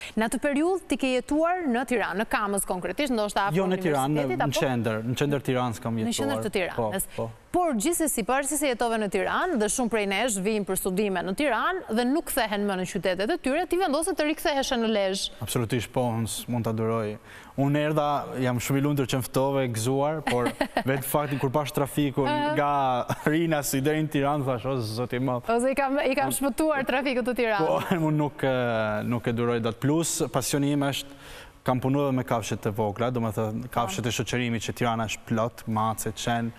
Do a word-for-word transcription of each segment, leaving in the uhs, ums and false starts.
Në atë periudhë ti ke jetuar në Tiranë, në Kamës konkretisht, ndoshta afër Jo në Tiranë, universitetit, në qendër, në qendër Tiranës kam jetuar. Në qendër të Tiranës. Po, po. Por gjithsesi, pavarësisht se jetove në Tiranë dhe shumë prej nesh vijnë për studime në Tiranë dhe nuk kthehen më në qytetet e tyre, ti vendose të riktheheshe në Lezhë. Absolutisht po, unë mund ta duroj. Unë erdha, jam shumë i lumtur që më ftove, gëzuar, por vetë fakti kur pash trafikun nga Rinas deri në Tiranë, thash, o zoti i madh. Ose i kam i kam shpëtuar trafikut të Tiranës. Po, unë nuk nuk e duroj dot. Plus pasioni im është kam punuar me kafshët e vogla, domethënë kafshët e shoqërimit që Tirana është plot, mace, qen.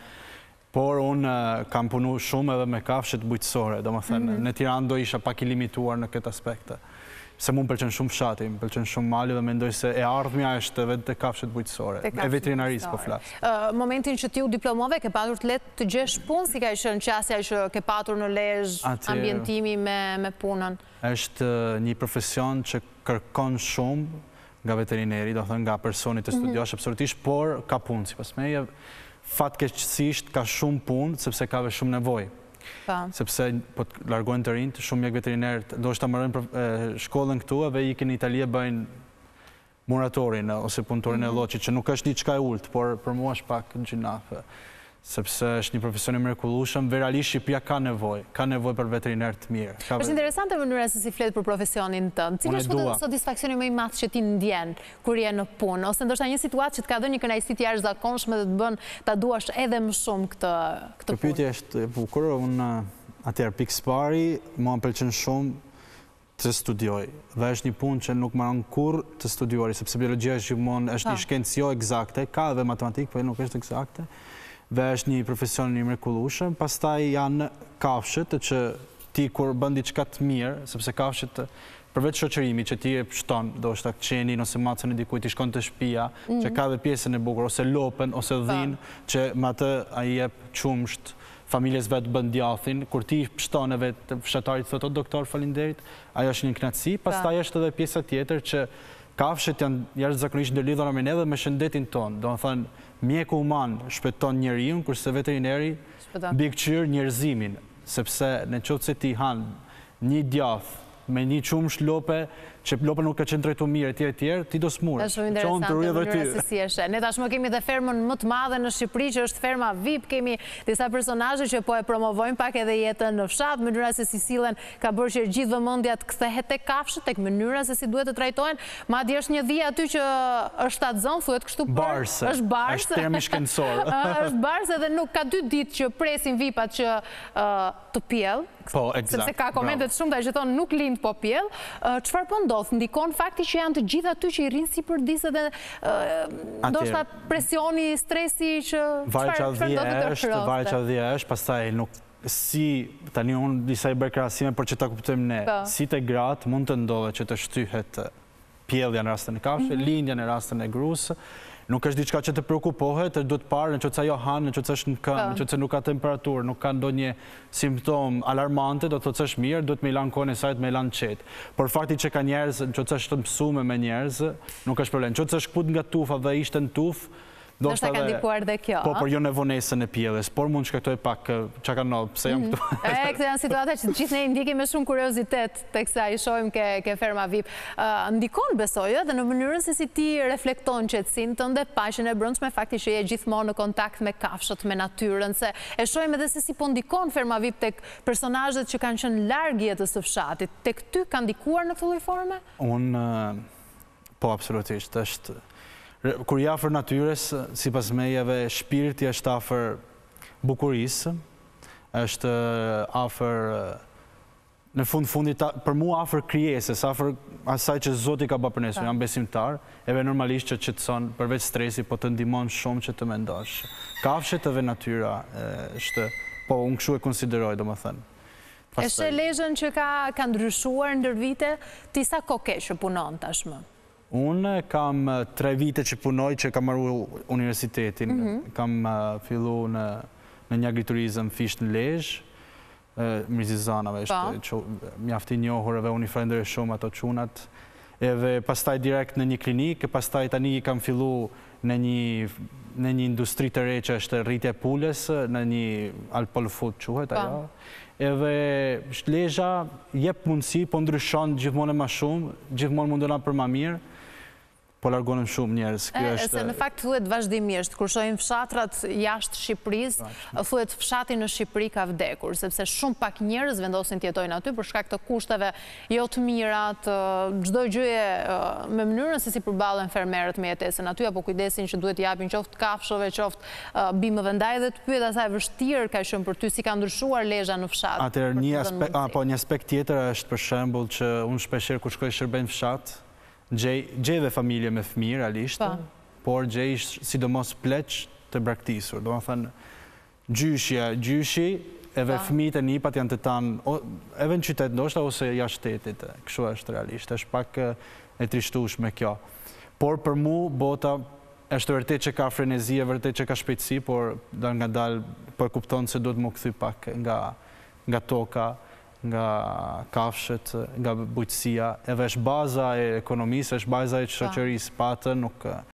Por unë kam punu shumë edhe me kafshët bujqësore, domethënë në Tiranë do isha pak i limituar në këtë aspekte. Se mu më pëlqen shumë fshati, më pëlqen shumë mali dhe mendoj se e ardhmja është edhe te kafshët bujqësore, e veterinarisë po flas. Momentin që ti u diplomove, ke patur të letë të gjesh punë, si ka qenë qasja që ke patur në Lezhë, ambientimi me punën? Është një profesion që kërkon shumë nga veterineri, do thënë nga personi të studiosh absolutisht, por ka punë, sipas meje, fatkeqësisht ka shumë punë, sepse ka dhe shumë nevojë. Sepse po të largojnë të rinjt, shumë mjek veterinerët do është të mërën shkollën këtu edhe ikin në Itali e bëjnë muratorin ose punëtorin e lloçit, që nuk është një çka e ulët, por për mua është pak gjinafe. Sepse është një profesion i mrekullueshëm, veralisht Shqipëria ka nevojë, ka nevojë për veterinerë të mirë. Është interesante mënyra se si flet për profesionin tënd. Cili është satisfaksioni më i madh që ti ndjen kur je në punë, ose ndoshta një situatë që të ka dhënë një kënaqësi të jashtëzakonshme dhe të bën ta duash edhe më shumë këtë këtë punë? Pyetja është e bukur, unë atëherë pikë pari, mua më pëlqen shumë të studioj. Dhe është një punë që nuk më ran kurrë të studioj, sepse biologjia gjithmonë është një shkencë jo eksakte, ka edhe matematikë, por nuk është eksakte. Dhe është një profesion i mrekullueshëm, pastaj janë kafshët që ti kur bën diçka të mirë, sepse kafshët përveç shoqërimit që ti e shton, do të thotë qenin ose macën e dikujt, ti shkon te shtëpia, që ka edhe pjesën e bukur ose lopën ose dhinë, që me atë ai jep qumsht familjes vet bën djathin, kur ti shton edhe fshatarit thotë o doktor faleminderit, ajo është një kënaqësi, pastaj është edhe pjesa tjetër që kafshët janë jashtëzakonisht ndërlidhura me ne dhe me shëndetin tonë, do të thënë mjeku human shpëton njeriu, kurse veterineri mbikëqyr njerëzimin, sepse në qoftë se ti han një djath me një qumsh lope, që lopa nuk ka qenë trajtuar mirë etj etj, ti do smurë. Është shumë interesante mënyra se si është. Ne tashmë kemi dhe fermën më të madhe në Shqipëri, që është ferma V I P, kemi disa personazhe që po e promovojnë pak edhe jetën në fshat, mënyra se si sillen ka bërë që gjithë vëmendja të kthehet tek kafshët, tek mënyra se si duhet të trajtohen. Madje është një dhije aty që është shtatzon, thuhet kështu për. Barse. Është barse. Është termi shkencor. Është barse dhe nuk ka dy ditë që presin V I P-at që të pjell. Po, eksakt. Sepse ka komentet shumë që thonë nuk lind po pjell. Çfarë po ndodh? Ndikon fakti që janë të gjitha aty që i rrinë sipër disë dhe ndoshta presioni, stresi që Vajça dhije është, vajça dhije është, pastaj nuk si tani unë disa i bërë krahasime për që ta kuptojmë ne, si te gratë mund të ndodhe që të shtyhet pjellja në rastin e kafshëve, lindja në rastin e grusë. Nuk është diçka që të prekupohet, duhet parë në qoftë se ajo han, në qoftë se është në këmbë, në qoftë se nuk ka temperaturë, nuk ka ndonjë simptom alarmante, do të thotë se është mirë, duhet me i lanë kohën e saj, me i lanë qetë. Por fakti që ka njerëz, në qoftë se është mësuar me njerëz, nuk është problem. Në qoftë se është kput nga tufa dhe ishte në tufë, do të ka ndikuar dhe kjo. Po, por jo në vonesën e pjellës, por mund shkaktoj pak çka ka ndodhur, pse jam këtu. E, këto janë situata që gjithë ne i ndikim me shumë kuriozitet teksa i shohim ke ke ferma V I P. Ndikon besoj edhe në mënyrën se si ti reflekton qetësinë tënde, paqen e brendshme, fakti që je gjithmonë në kontakt me kafshët, me natyrën, se e shohim edhe se si po ndikon ferma V I P tek personazhet që kanë qenë larg jetës së fshatit. Tek ty ka ndikuar në këtë lloj forme? Unë po absolutisht, është kur je afër natyres, sipas mejeve, shpirti është afër bukurisë, është afër në fund fundit për mua afër krijesës, afër asaj që Zoti ka bërë për ne, jam besimtar, edhe normalisht që qetëson përveç stresi, po të ndihmon shumë që të mendosh. Kafshët edhe natyra është, po unë kështu e konsideroj, domethënë. Është Lezhën që ka ka ndryshuar ndër vite, ti sa kohë ke që punon tashmë? Unë kam tre vite që punoj, që kam marru universitetin. Kam fillu në një agriturizëm fisht në Lezhë, Mirëzizanave, mjaft i njohur edhe unë i falenderoj shumë ato çunat. edhe pastaj direkt në një klinikë, pastaj tani kam fillu në një në një industri të re që është rritje e pulës, në një Alpol Food quhet ajo. Edhe lezha jep mundësi, po ndryshon gjithmonë e ma shumë, gjithmonë mundona për ma mirë, po largonim shumë njerëz. Se në fakt thuhet vazhdimisht, kur shohim fshatrat jashtë Shqipërisë, thuhet fshati në Shqipëri ka vdekur, sepse shumë pak njerëz vendosin të jetojnë aty për shkak të kushteve jo të mira, çdo gjëje me mënyrën se si përballen fermerët me jetesën aty, apo kujdesin që duhet japin qoftë kafshëve, qoftë bimëve, ndaj dhe të pyet asaj vështirë ka qenë për ty si ka ndryshuar lezha në fshat. Atëherë një aspekt tjetër është për shembull që unë shpeshherë kur shkoj shërbej në fshat, gjej dhe familje me fëmijë realisht, por gjej sidomos pleq të braktisur. Do më thënë, gjyshja, gjyshi, edhe fëmijët e nipat janë të tanë, edhe në qytet ndoshta ose jashtë shtetit, kështu është realisht, është pak e trishtueshme kjo. Por për mu, bota, është vërtet që ka frenezi, e vërtet që ka shpejtësi, por da nga dalë për kupton se do të më kthy pak nga toka, nga kafshët, nga bujqësia, edhe është baza e ekonomisë, është baza e shoqërisë, patën, nuk